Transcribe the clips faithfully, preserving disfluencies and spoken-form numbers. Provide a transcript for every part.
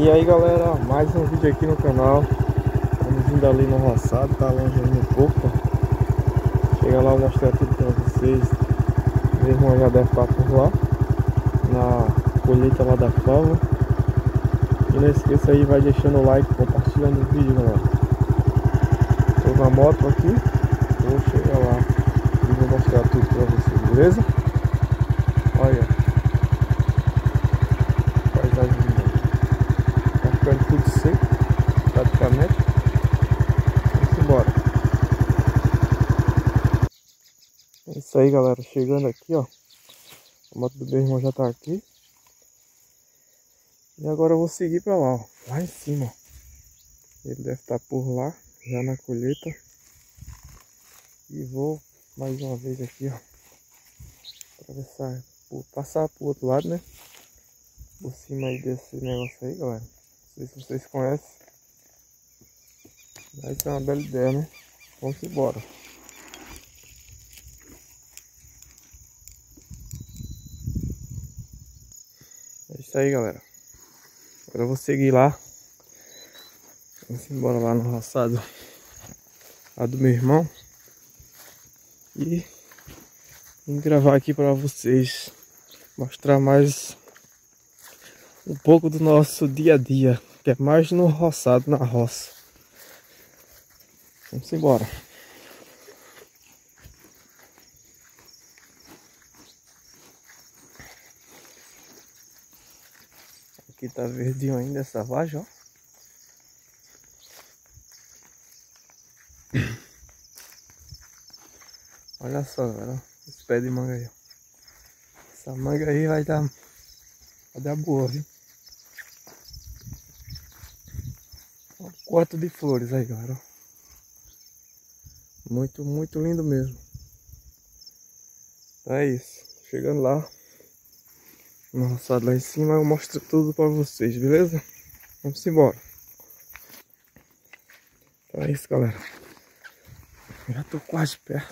E aí galera, mais um vídeo aqui no canal. Estamos indo ali no roçado, tá longe ainda um pouco. Chega lá, eu mostrar tudo pra vocês. Meu irmão já deve estar por lá, na colheita lá da fava. E não esqueça aí, vai deixando o like, compartilhando o vídeo, galera. Tô na moto aqui, vou chegar lá e vou mostrar tudo pra vocês, beleza? Olha, paisagem linda. Tá ficando tudo seco, praticamente. Vamos embora. É isso aí, galera. Chegando aqui, ó. A moto do meu irmão já tá aqui. E agora eu vou seguir pra lá, ó. Lá em cima, ó. Ele deve estar por lá, já na colheita. E vou mais uma vez aqui, ó. Atravessar, passar pro outro lado, né? Por cima aí desse negócio aí, galera. Não sei se vocês conhecem. Mas é uma bela ideia, né? Vamos embora. É isso aí, galera. Agora eu vou seguir lá. Vamos embora lá no roçado lá do meu irmão. E vim gravar aqui para vocês. Mostrar mais um pouco do nosso dia a dia. Que é mais no roçado, na roça. Vamos embora. Aqui tá verdinho ainda essa vagem, ó. Olha só, galera. Esse pé de manga aí, ó. Essa manga aí vai dar, vai dar boa, viu? Um quarto de flores aí, galera. Muito, muito lindo mesmo. É isso. Chegando lá, no roçado lá em cima, eu mostro tudo pra vocês, beleza? Vamos embora. Então é isso, galera. Já tô quase perto.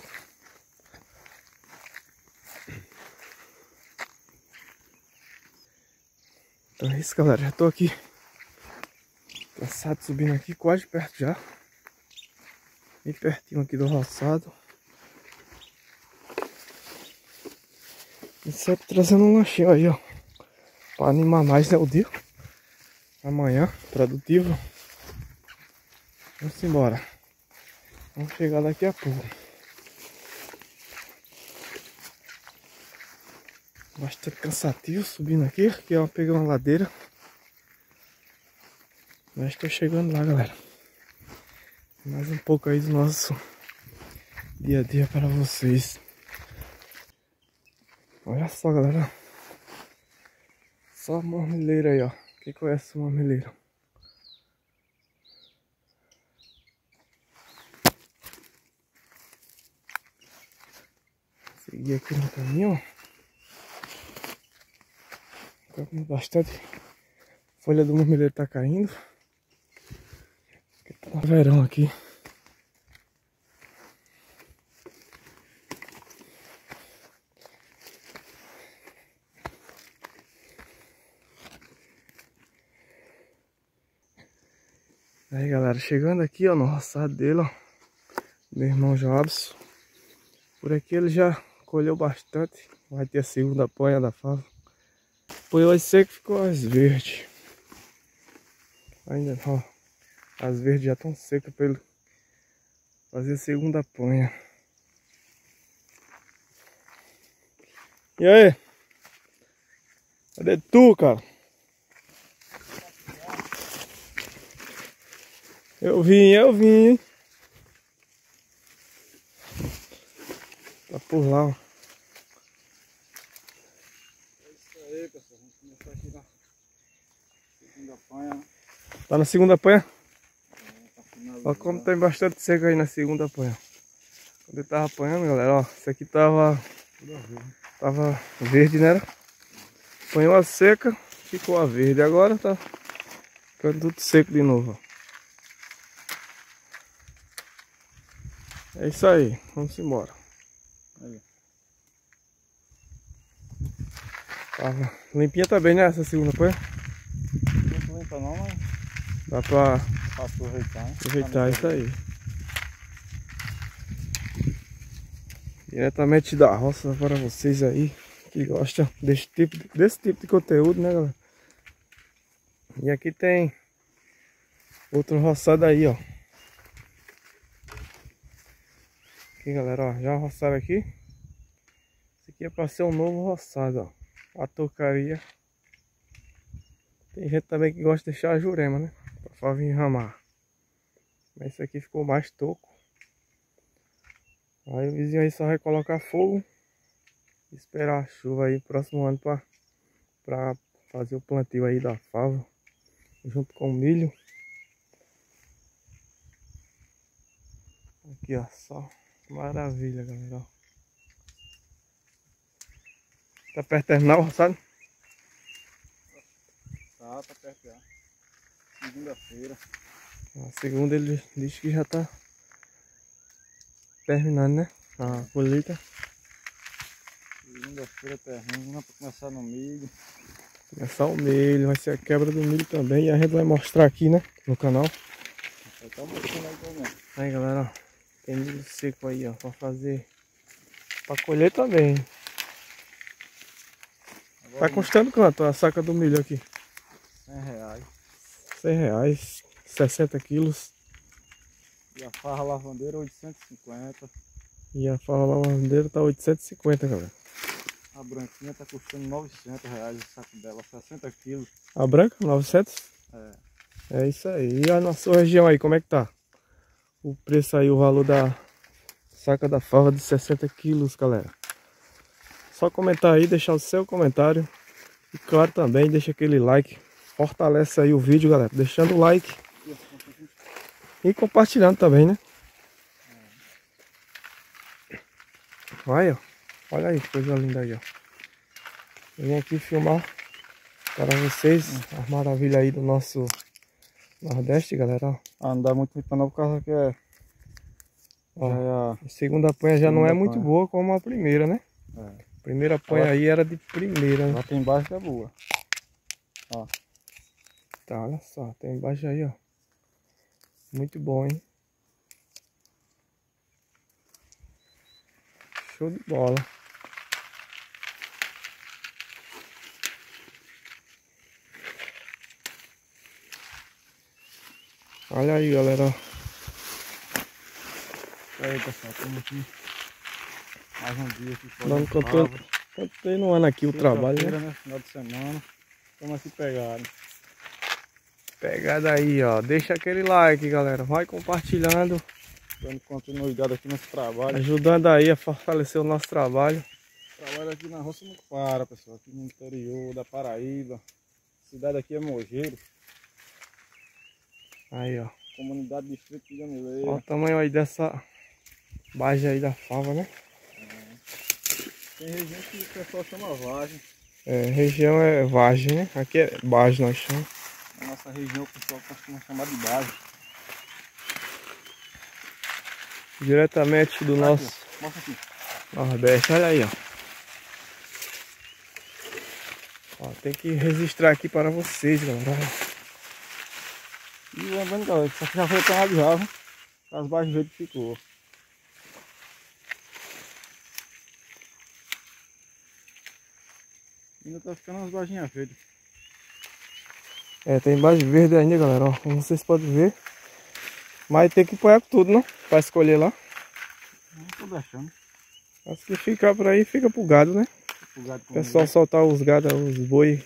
Então é isso, galera. Já tô aqui. Cansado, subindo aqui, quase perto já. Bem pertinho aqui do roçado. E sempre trazendo um lanchinho aí, ó. Pra animar mais, né, o dia. Amanhã, produtivo. Vamos embora. Vamos chegar daqui a pouco. Bastante cansativo subindo aqui. Aqui, ó, pegar uma ladeira. Mas estou chegando lá, galera. Mais um pouco aí do nosso dia a dia para vocês. Olha só, galera. Só marmeleira aí, ó. Quem conhece marmeleira? Seguir aqui no caminho, ó. Bastante folha do marmeleiro tá caindo. Tá no verão aqui. Aí, galera, chegando aqui, ó, no roçado dele, ó. Meu irmão Jobson. Por aqui ele já colheu bastante. Vai ter a segunda ponha da fava. Apoiou as secas, ficou as verdes. Ainda, ó. As verdes já estão secas para ele fazer a segunda ponha. E aí? Cadê tu, cara? Eu vim, eu vim. Tá por lá, ó. É isso aí, pessoal. Vamos começar aqui na segunda panha. Tá na segunda panha? É, tá. Olha como tem bastante seca aí na segunda panha. Quando eu tava apanhando, galera, ó. Isso aqui tava... Tava verde, né? Apanhou a seca, ficou a verde. Agora tá ficando tudo seco de novo, ó. É isso aí, vamos embora. Aí. Tava limpinha também, né? Essa segunda panha? muita não, mas Dá pra pra aproveitar, né? aproveitar isso aí. Diretamente da roça para vocês aí que gostam desse tipo, desse tipo de conteúdo, né, galera? E aqui tem outro roçado aí, ó. Aqui, galera, ó, já roçaram aqui. Esse aqui é para ser um novo roçado, ó. A tocaria. Tem gente também que gosta de deixar a jurema, né? Pra vir ramar. Mas esse aqui ficou mais toco. Aí o vizinho aí só vai colocar fogo. E esperar a chuva aí próximo ano pra, pra fazer o plantio aí da fava. Junto com o milho. Aqui, ó, só maravilha, galera, ó. Tá perto de terminar o roçado? Tá, tá perto já. Segunda-feira. A segunda ele diz que já tá terminando, né? A colheita. Segunda-feira termina pra começar no milho. Começar o milho, vai ser a quebra do milho também. E a gente vai mostrar aqui, né? No canal. Vai tá mostrando aí também. Aí, galera, ó. Tem milho seco aí, ó. Pra fazer. Pra colher também. Tá custando quanto a saca do milho aqui? cem reais. cem reais. sessenta quilos. E a farra lavandeira oitocentos e cinquenta. E a farra lavandeira tá oitocentos e cinquenta, galera. A branquinha tá custando novecentos reais o saco dela, sessenta quilos. A branca, novecentos? É. É isso aí. E a nossa região aí, como é que tá? O preço aí, o valor da saca da fava de sessenta quilos, galera. Só comentar aí, deixar o seu comentário. E claro também, deixa aquele like. Fortalece aí o vídeo, galera. Deixando o like. E compartilhando também, né? Vai, ó. Olha aí, que coisa linda aí, ó. Vim aqui filmar para vocês as maravilhas aí do nosso Nordeste, galera, ó. Ah, não dá muito para não, por causa que é... Ó, é a... a segunda panha já não é muito panha. boa como a primeira, né? É. A primeira panha aí era de primeira, né? Lá tem embaixo que é boa. Ó. Tá, olha só, tem embaixo aí, ó. Muito bom, hein? Show de bola. Olha aí, galera. Aí, pessoal, estamos aqui. Mais um dia aqui. Dando continuando aqui o trabalho, né? né? Final de semana. Estamos aqui pegados. Pegada aí, ó. Deixa aquele like, galera. Vai compartilhando. Dando continuidade aqui nesse trabalho. Ajudando aí a fortalecer o nosso trabalho. Trabalho aqui na roça não para, pessoal. Aqui no interior da Paraíba. A cidade aqui é Mogeiro. Aí, ó. Comunidade distrito de Olha Gamileira. o tamanho aí dessa baixa aí da fava, né? Tem região que o pessoal chama vagem. É, região é vagem, né? Aqui é baixa, nós chamamos. Na nossa região o pessoal costuma chamar de base. Diretamente do Aqui, nosso ó. Mostra aqui. Nordeste, olha aí, ó. Ó, tem que registrar aqui para vocês, galera. E lembrando, galera, que isso aqui já foi apanhado já, viu? As baixas verdes ficou. Ainda tá ficando umas baixinhas verdes. É, tem base verde ainda, galera, ó. Como vocês podem ver. Mas tem que pôr tudo, né? Para escolher lá. Não tô deixando. Acho que ficar por aí, fica pro gado, né? O gado O pessoal soltar os gados, os boi,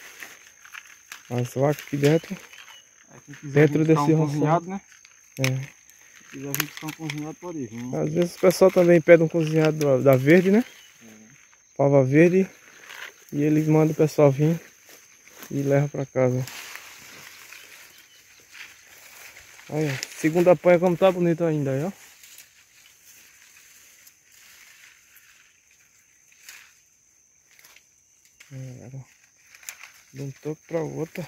as vacas aqui dentro. Dentro desse um roçado. cozinhado, né? É. Se quiser vir buscar um cozinhado, pode vir. Às vezes o pessoal também pede um cozinhado da, da verde, né? É. Fava verde. E eles mandam o pessoal vir e leva pra casa. Olha, segunda panha como tá bonito ainda, aí, ó. É, de um toco pra outra.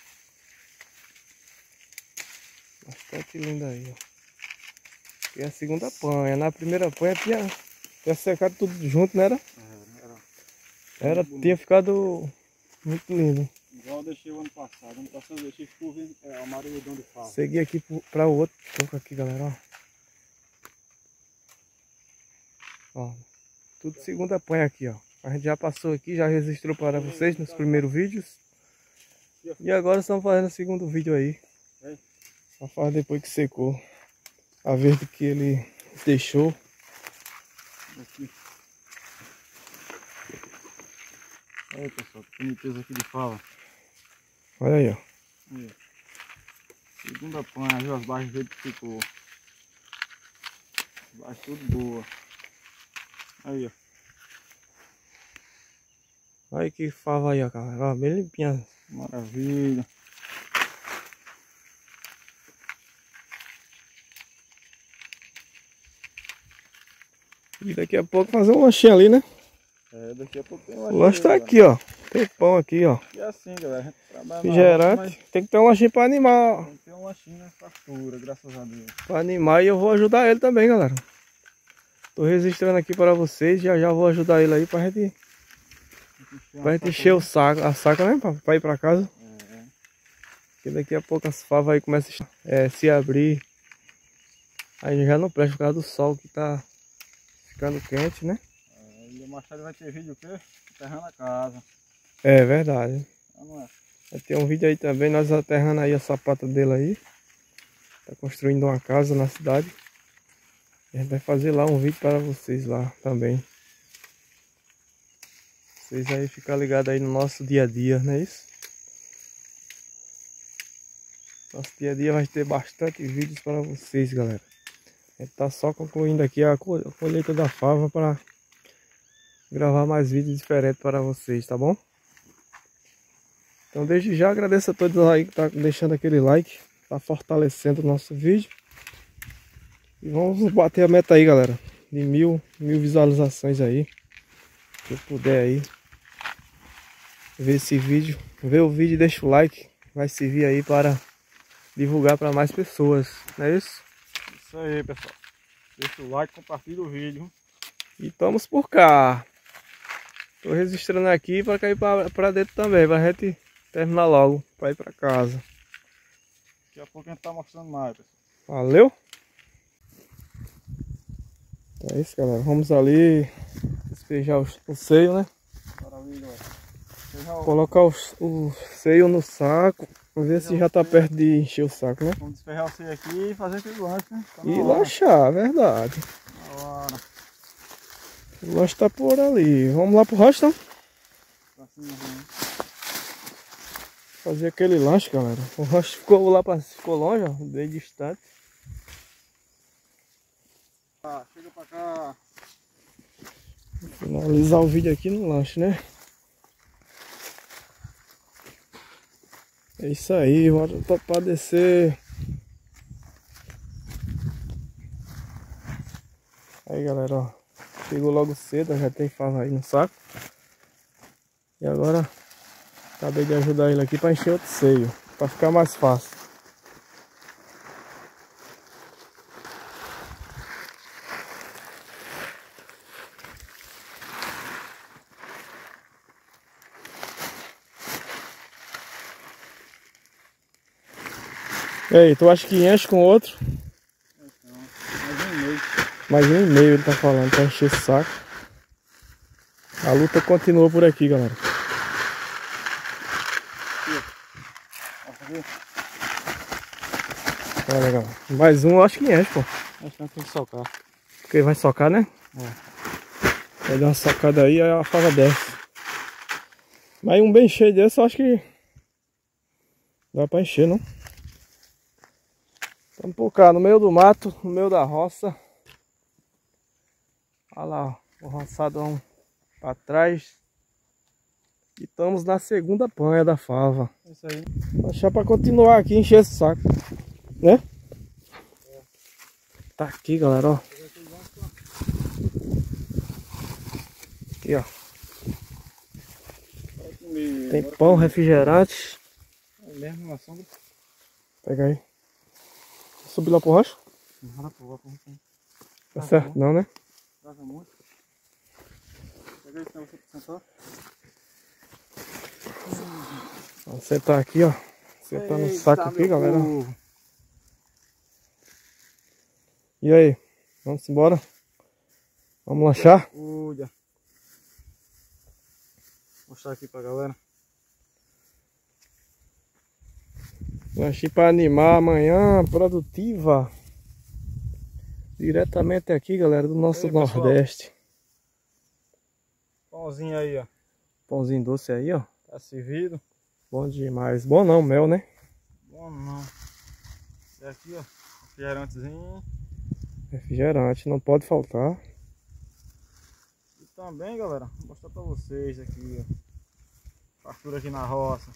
Bastante linda aí, ó. E a segunda panha. Na primeira panha tinha, tinha secado tudo junto, não era? É, era. Era, tinha ficado muito lindo. Igual eu deixei o ano passado. Ano passado eu deixei curva, é, amarelidão de fava. Segui aqui para o outro toco aqui, galera, ó. Ó, tudo segunda panha aqui, ó. A gente já passou aqui, já registrou para vocês nos primeiros vídeos. E agora estamos fazendo o segundo vídeo aí. Só faz depois que secou. A verde que ele deixou. Aqui. Aí, pessoal, que boniteza aqui de fava. Olha aí, ó. Aí. Segunda panha, viu? As baixas dele que ficou. As baixas tudo boa. Aí, ó. Olha que fava aí, ó, galera. Ó, bem limpinha. Maravilha. E daqui a pouco fazer um lanchinho ali, né? É, daqui a pouco tem um O lanche tá aqui, ó. Tem pão aqui, ó. E assim, galera, a gente trabalha Refrigerante. mas Tem que ter um lanchinho pra animar, ó. tem que ter um lanchinho na fartura, graças a Deus. Pra animar, e eu vou ajudar ele também, galera. Tô registrando aqui para vocês. Já já vou ajudar ele aí pra gente, pra gente encher o saco, a saca, né? Pra, pra ir pra casa. É. Porque daqui a pouco as favas aí começam a é, se abrir. Aí já não presta por causa do sol que tá ficando quente, né? É, e o Machado vai ter vídeo o quê? Aterrando a casa. É verdade. Não é? Vai ter um vídeo aí também, nós aterrando aí a sapata dele aí. Tá construindo uma casa na cidade. A gente vai fazer lá um vídeo para vocês lá também. Vocês aí ficam ligados aí no nosso dia a dia, não é isso? Nosso dia a dia vai ter bastante vídeos para vocês, galera. A gente tá só concluindo aqui a colheita da fava para gravar mais vídeos diferentes para vocês, tá bom? Então desde já agradeço a todos aí que tá deixando aquele like, tá fortalecendo o nosso vídeo. E vamos bater a meta aí, galera, de mil, mil visualizações aí. Se eu puder aí ver esse vídeo, ver o vídeo e deixa o like, vai servir aí para divulgar para mais pessoas, não é isso? Isso aí, pessoal. Deixa o like, compartilha o vídeo. E estamos por cá. Tô registrando aqui para cair para dentro também, pra gente terminar logo, para ir para casa. Daqui a pouco a gente tá mostrando mais, pessoal. Valeu? É isso, galera. Vamos ali despejar o, o seio, né? Maravilha, galera. Colocar o, o seio no saco. Vamos ver se já tá perto de encher o saco, né? Vamos desferrar o seio aqui e fazer aquele lanche, né? Tá E lanchar, verdade. Na hora. O lanche tá por ali. Vamos lá pro rancho, então? Pra cima, né? Fazer aquele lanche, galera. O rancho ficou lá pra, ficou longe, ó, bem distante. Ah, chega pra cá. Vou finalizar o vídeo aqui no lanche, né? É isso aí, bora pra descer. Aí, galera, ó. Chegou logo cedo, já tem fava aí no saco. E agora acabei de ajudar ele aqui para encher outro seio, para ficar mais fácil. E aí, tu acha que enche com outro? Mais um e meio. Mais um e meio ele tá falando, para encher esse saco. A luta continua por aqui, galera. Olha, galera. Mais um, eu acho que enche, pô. Acho que não tem que socar. Porque vai socar, né? É. Vai dar uma socada aí, aí a fava desce. Mas um bem cheio desse, eu acho que dá pra encher, não? Estamos por cá, no meio do mato, no meio da roça. Olha lá, o roçadão pra trás. E estamos na segunda panha da fava. É isso aí. Vou deixar pra continuar aqui, encher esse saco, né? É. Tá aqui, galera, ó. Aqui, ó. Tem pão, refrigerante. É mesmo na sombra. Pega aí. Subir lá pro rancho? Não, não, não. Tá certo, não, né? Trava muito. Pega aí, senão você sentar. Vamos sentar aqui, ó. Sentar no saco aqui, galera. Povo. E aí? Vamos embora? Vamos lanchar? Cuida. Vou mostrar aqui pra galera. Lanchinho para animar amanhã, produtiva. Diretamente aqui, galera, do nosso aí, Nordeste. Pãozinho aí, ó. Pãozinho doce aí, ó. Tá servido. Bom demais. Bom não, mel, né? Bom não. E aqui, ó. Refrigerantezinho. Refrigerante, não pode faltar. E também, galera, vou mostrar pra vocês aqui, ó. Fartura aqui na roça.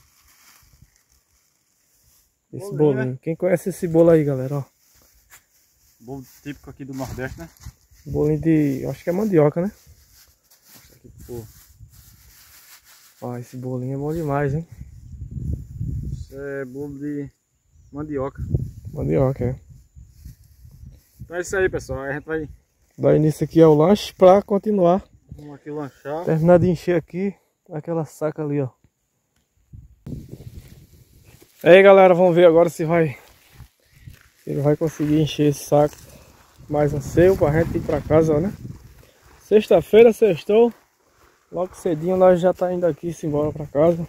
Esse bolinho, bolinho. Né? Quem conhece esse bolo aí, galera, ó. Bolo típico aqui do Nordeste, né? Bolinho de... acho que é mandioca, né? Mostra aqui pro povo. Ó, esse bolinho é bom demais, hein? Isso é bolo de mandioca. Mandioca, é. Então é isso aí, pessoal. Aí a gente vai dar início aqui ao lanche pra continuar. Vamos aqui lanchar. Terminar de encher aqui aquela saca ali, ó. E aí, galera, vamos ver agora se vai se ele vai conseguir encher esse saco mais um seu pra gente ir pra casa, ó, né? Sexta-feira, sextou. Logo cedinho nós já tá indo aqui se embora pra casa.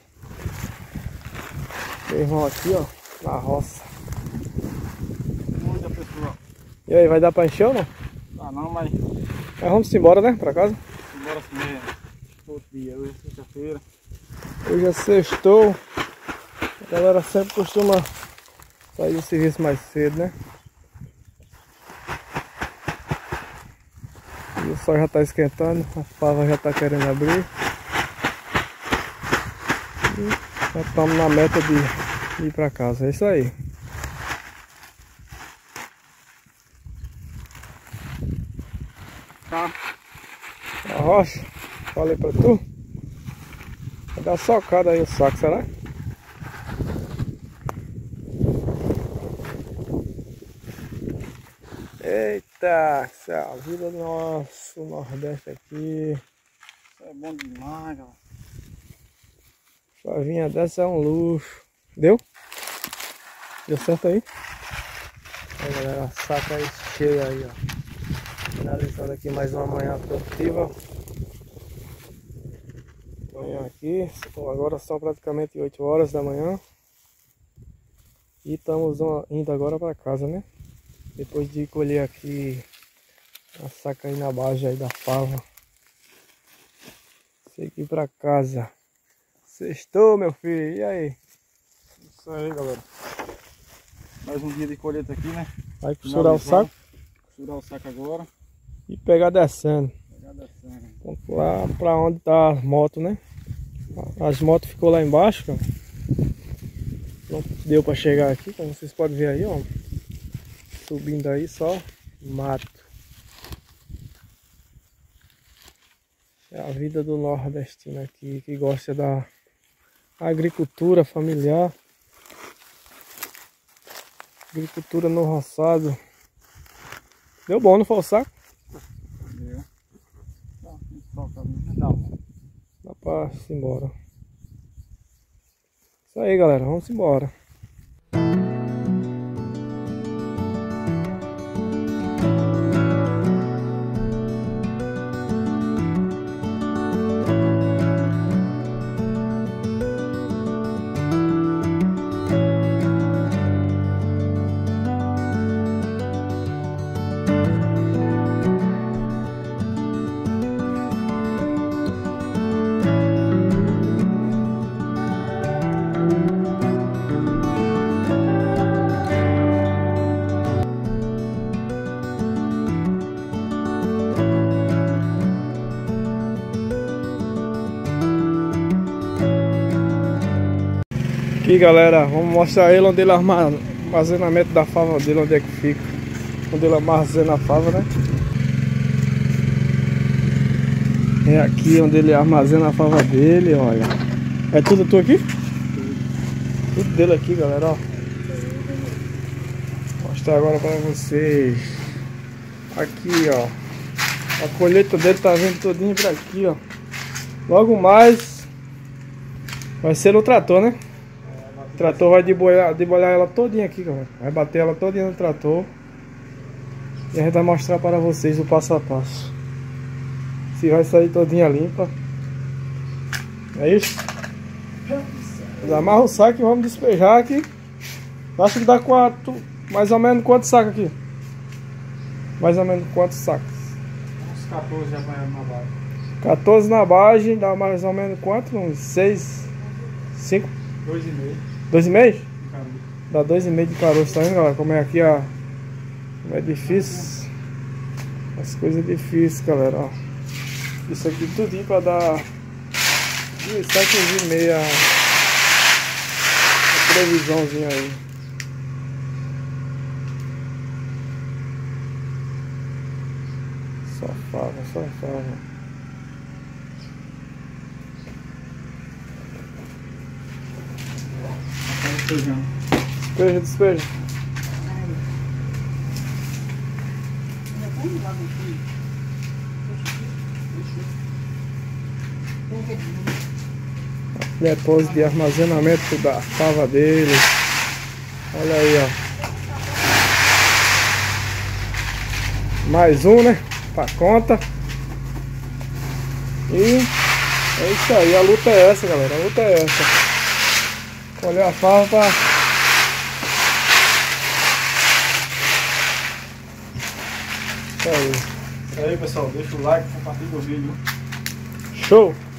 Meu irmão aqui, ó, na roça. Muita pessoa. E aí, vai dar pra encher ou não? Ah, não, mas... mas vamos embora, né, pra casa? Embora assim mesmo. Outro dia, hoje é sexta-feira. Hoje é sextou. A galera sempre costuma sair do serviço mais cedo, né? E o sol já tá esquentando, a fava já tá querendo abrir. E já estamos na meta de ir pra casa, é isso aí. Tá. A rocha, falei pra tu. Vai dar socada aí o saco, será? Eita, essa é a vida do nosso Nordeste aqui. Isso é bom demais, galera. Chavinha dessa é um luxo. Deu? Deu certo aí? Aí, galera, a saca aí cheia aí, ó. Finalizando aqui mais uma manhã produtiva. Manhã aqui, agora são praticamente oito horas da manhã. E estamos indo agora para casa, né? Depois de colher aqui a saca aí na base aí da fava. Segui para casa. Sextou, meu filho, e aí? Isso aí, galera. Mais um dia de colheita aqui, né? Vai costurar o saco. Costurar o saco agora. E pegar descendo. Pegar descendo. Vamos lá para onde tá as motos, né? As motos ficou lá embaixo, cara. Não deu para chegar aqui, como vocês podem ver aí, ó. Subindo aí só mato. É a vida do nordestino aqui, que gosta da agricultura familiar. Agricultura no roçado. Deu bom, não foi o saco? Deu. Dá, dá pra ir embora. Isso aí, galera, vamos embora. Aqui, galera, vamos mostrar ele onde ele armazena, armazenamento da fava dele, onde é que fica, onde ele armazena a fava, né? É aqui onde ele armazena a fava dele, olha. É tudo tu aqui? Tudo. Tudo dele aqui, galera, ó. Vou mostrar agora pra vocês. Aqui, ó. A colheita dele tá vindo todinho pra aqui, ó. Logo mais Vai ser no trator, né? O trator vai debolhar, debolhar ela todinha aqui, galera. Vai bater ela todinha no trator. E a gente vai mostrar para vocês o passo a passo. Se vai sair todinha limpa. É isso? Amarra o saco e vamos despejar aqui. Acho que dá quatro, mais ou menos quantos sacos aqui? Mais ou menos quantos sacos? Uns quatorze apanhando na base. quatorze na base, dá mais ou menos quanto? Uns seis, cinco? dois e meio. dois e meio? Caroço. Dá dois e meio de caroço, tá vendo, galera? Como é aqui, ó. Como é difícil. As coisas difíceis, galera, ó. Isso aqui tudinho pra dar sete e meia. A previsãozinha aí. Só fava, só fava. Despeja, despeja. Depósito de armazenamento da fava dele. Olha aí, ó. Mais um, né? Pra conta. E é isso aí. A luta é essa, galera. A luta é essa. Colher a fava pra... Isso aí. Isso aí, pessoal. Deixa o like, compartilha o vídeo. Show!